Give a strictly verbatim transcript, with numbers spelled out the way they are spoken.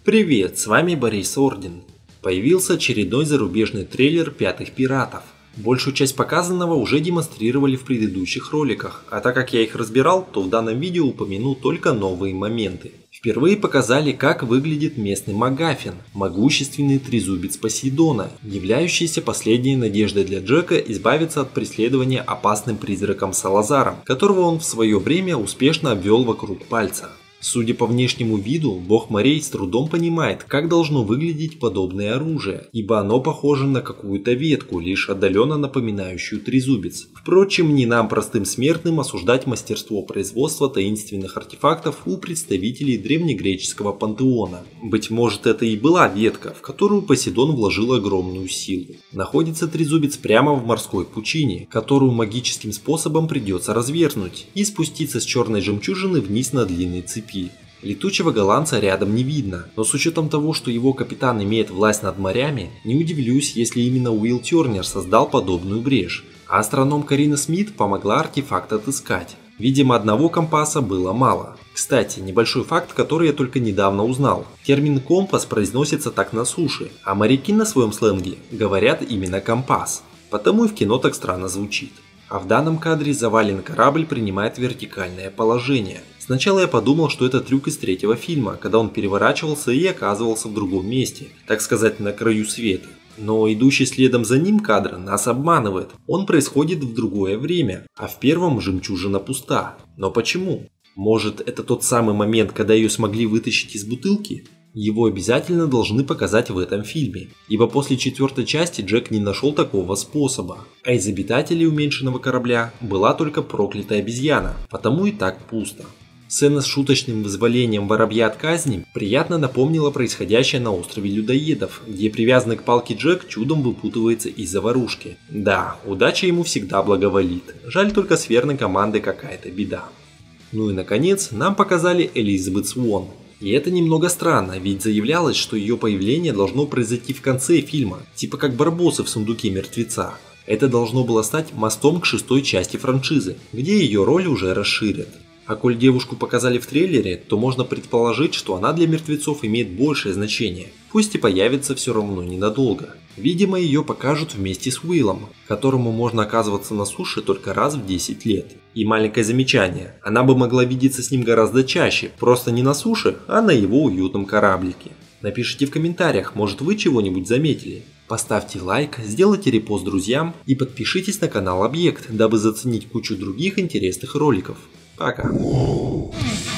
Привет, с вами Борис Орден. Появился очередной зарубежный трейлер «Пятых пиратов». Большую часть показанного уже демонстрировали в предыдущих роликах, а так как я их разбирал, то в данном видео упомяну только новые моменты. Впервые показали, как выглядит местный Магафин, могущественный трезубец Посейдона, являющийся последней надеждой для Джека избавиться от преследования опасным призраком Салазаром, которого он в свое время успешно обвел вокруг пальца. Судя по внешнему виду, бог морей с трудом понимает, как должно выглядеть подобное оружие, ибо оно похоже на какую-то ветку, лишь отдаленно напоминающую трезубец. Впрочем, не нам, простым смертным, осуждать мастерство производства таинственных артефактов у представителей древнегреческого пантеона. Быть может, это и была ветка, в которую Посейдон вложил огромную силу. Находится трезубец прямо в морской пучине, которую магическим способом придется развернуть и спуститься с черной жемчужины вниз на длинной цепи. Летучего голландца рядом не видно, но с учетом того, что его капитан имеет власть над морями, не удивлюсь, если именно Уилл Тернер создал подобную брешь, а астроном Карина Смит помогла артефакт отыскать. Видимо, одного компаса было мало. Кстати, небольшой факт, который я только недавно узнал. Термин «компас» произносится так на суше, а моряки на своем сленге говорят именно «компас», потому и в кино так странно звучит. А в данном кадре заваленный корабль принимает вертикальное положение. Сначала я подумал, что это трюк из третьего фильма, когда он переворачивался и оказывался в другом месте, так сказать, на краю света. Но идущий следом за ним кадр нас обманывает. Он происходит в другое время, а в первом жемчужина пуста. Но почему? Может, это тот самый момент, когда ее смогли вытащить из бутылки? Его обязательно должны показать в этом фильме, ибо после четвертой части Джек не нашел такого способа. А из обитателей уменьшенного корабля была только проклятая обезьяна, потому и так пусто. Сцена с шуточным вызволением воробья от казни приятно напомнила происходящее на острове людоедов, где привязанный к палке Джек чудом выпутывается из заварушки. Да, удача ему всегда благоволит, жаль только с верной командой какая-то беда. Ну и наконец, нам показали Элизабет Свон. И это немного странно, ведь заявлялось, что ее появление должно произойти в конце фильма, типа как Барбоса в сундуке мертвеца. Это должно было стать мостом к шестой части франшизы, где ее роль уже расширят. А коль девушку показали в трейлере, то можно предположить, что она для мертвецов имеет большее значение, пусть и появится все равно ненадолго. Видимо, ее покажут вместе с Уиллом, которому можно оказываться на суше только раз в десять лет. И маленькое замечание, она бы могла видеться с ним гораздо чаще, просто не на суше, а на его уютном кораблике. Напишите в комментариях, может вы чего-нибудь заметили. Поставьте лайк, сделайте репост друзьям и подпишитесь на канал Объект, дабы заценить кучу других интересных роликов. Пока.